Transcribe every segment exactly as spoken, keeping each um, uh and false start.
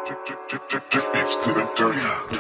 It's good and dirty.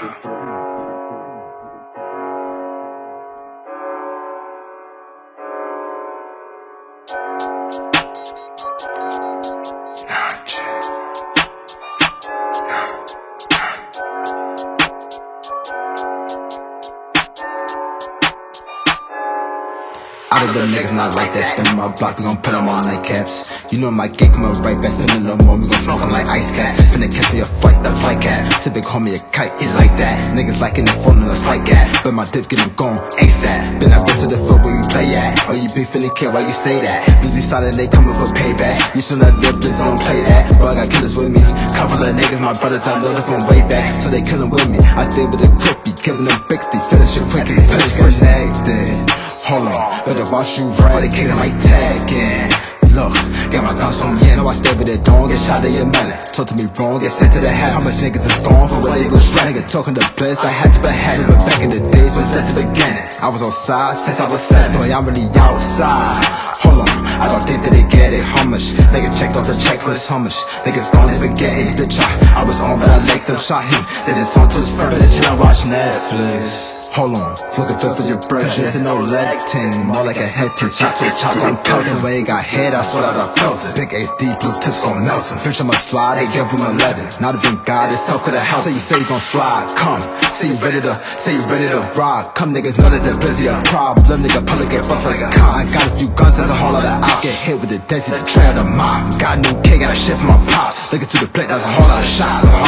Out of the niggas not like that, spinning my block, we gon' put them on nightcaps. You know my gang coming right back, spinning no more, we gon' smoke them like ice cats. Finna catch me a flight, the flight cat. Typical call me a kite, it like that. Niggas liking the phone and a slight gat, but my dip get them gone, ASAP. Been out to the field where you play at. Oh, you beefing the kid, why you say that? Blizzy silent, they coming for payback. You should not let Blizz on play that. But I got killers with me, couple of niggas, my brothers, I know them from way back. So they killing with me, I stay with the crippy, giving them bixty, finish it quick and finish first acting. Hold on, better watch you right, they kickin' like tagging. Look, got my guns on me, yeah, know I stay with it, don't get shot in your melon. Talk to me wrong, get sent to the hat. How much niggas is gone for what they was running? Nigga talking to bliss, I had to be had it, but back in the days when it's just the beginning. I was outside since I was seven, boy, I'm really outside. Hold on, I don't think that they get it, how much? Nigga checked off the checklist, how much? Niggas gon' never get it, bitch, I, I was on, but I liked them, shot him. Then it's on to his first, chill, I watch Netflix. Hold on, fucking flip for your breath. This ain't no leg ting, more like a head tint. Shot to a chop on pelting. Way he got hit, I swear that I felt it. Big H D, blue tips gon' melt him. Bitch, I'ma slide, they give him eleven. Not even God itself could have helped. Say you say you gon' slide, come. Say you ready to, say you ready to ride. Come niggas know that they're busy, a problem. Nigga, pull it, get bust like a con. I got a few guns, that's a whole lot of out. Get hit with the desi, the trail, the mob. Got a new K, got a shit from my pop. Look into the plate, that's a whole lot of shots.